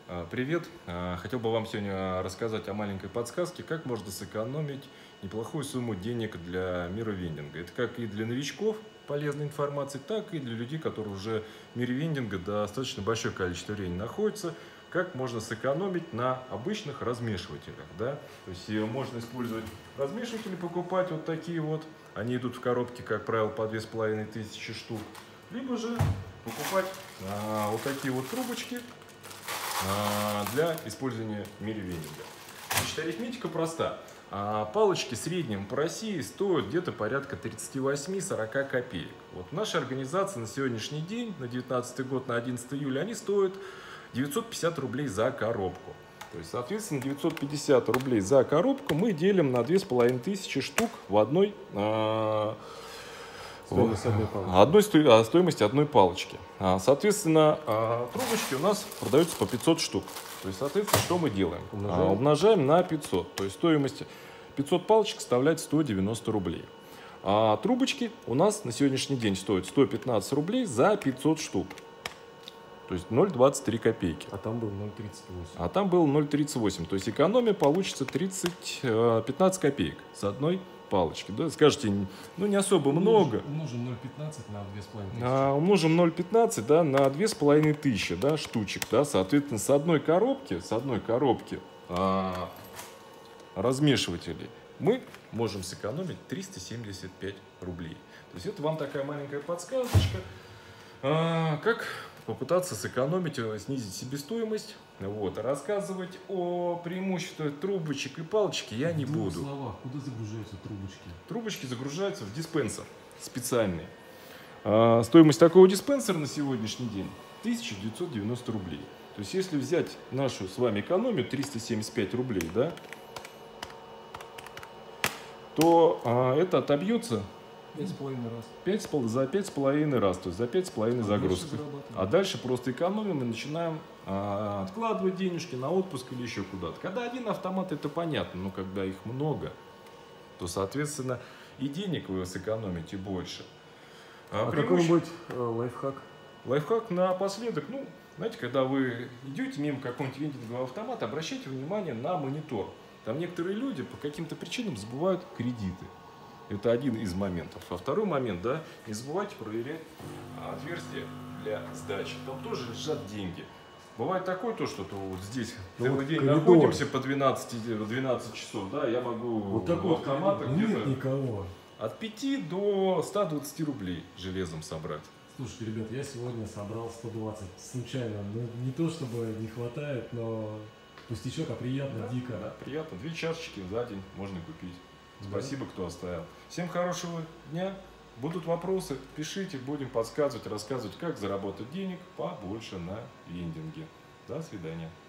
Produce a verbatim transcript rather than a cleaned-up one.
А, Привет! А, Хотел бы вам сегодня рассказать о маленькой подсказке, как можно сэкономить неплохую сумму денег для мира вендинга. Это как и для новичков полезной информации, так и для людей, которые уже в мире вендинга достаточно большое количество времени находятся. Как можно сэкономить на обычных размешивателях. Да? То есть э, можно использовать размешиватели, покупать вот такие вот. Они идут в коробке, как правило, по две с половиной тысячи штук. Либо же покупать а, вот такие вот трубочки для использования в мире вендинга. Значит, арифметика проста. Палочки в среднем по России стоят где-то порядка тридцати восьми — сорока копеек. Вот наша организация на сегодняшний день, на девятнадцатый год, на одиннадцатое июля, они стоят девятьсот пятьдесят рублей за коробку. То есть, соответственно, девятьсот пятьдесят рублей за коробку мы делим на две с половиной тысячи штук в одной Стоимость одной палочки. Одной сто... стоимости одной палочки. Соответственно, трубочки у нас продаются по пятьсот штук. То есть, соответственно, что мы делаем? Умножаем. Умножаем на пятьсот. То есть стоимость пятьсот палочек составляет сто девяносто рублей. А трубочки у нас на сегодняшний день стоят сто пятнадцать рублей за пятьсот штук. То есть ноль целых двадцать три копейки. А там был ноль целых тридцать восемь. А там было ноль целых тридцать восемь. То есть экономия получится тридцать, пятнадцать копеек с одной палочки. Да? Скажете, ну не особо Умножим, много. Умножим ноль целых пятнадцать на две с половиной тысячи. А, умножим ноль целых пятнадцать, да, на две с половиной тысячи, да, штучек. Да? Соответственно, с одной коробки, с одной коробки а, размешивателей мы можем сэкономить триста семьдесят пять рублей. То есть это вам такая маленькая подсказочка, а, как попытаться сэкономить, снизить себестоимость. Вот. Рассказывать о преимуществах трубочек и палочки я не В двух буду. словах, куда загружаются трубочки? Трубочки загружаются в диспенсер специальный. А, стоимость такого диспенсера на сегодняшний день тысяча девятьсот девяносто рублей. То есть если взять нашу с вами экономию триста семьдесят пять рублей, да, то а, это отобьется Пять с половиной раз. пять, за пять с половиной раз, то есть за пять с половиной А загрузки. дальше зарабатываем. А дальше просто экономим и начинаем а, откладывать денежки на отпуск или еще куда-то. Когда один автомат, это понятно, но когда их много, то, соответственно, и денег вы сэкономите больше. А преимуще- какой-нибудь э, лайфхак? Лайфхак напоследок. Ну, знаете, когда вы идете мимо какого-нибудь вендингового автомата, обращайте внимание на монитор. Там некоторые люди по каким-то причинам забывают кредиты. Это один из моментов. А второй момент, да, не забывайте проверять отверстия для сдачи. Там тоже лежат деньги. Бывает такое то, что то вот здесь Ну целый вот день коридор. находимся по двенадцать, двенадцать часов, да, я могу Вот в такой вот автоматах коридор. Нет где-то никого. от пяти до ста двадцати рублей железом собрать. Слушайте, ребят, я сегодня собрал сто двадцать. Случайно. Ну, не то чтобы не хватает, но пустячок, а приятно, Да, дико. да, приятно. Две чашечки за день можно купить. Да. Спасибо, кто оставил. Всем хорошего дня. Будут вопросы, пишите, будем подсказывать, рассказывать, как заработать денег побольше на вендинге. До свидания.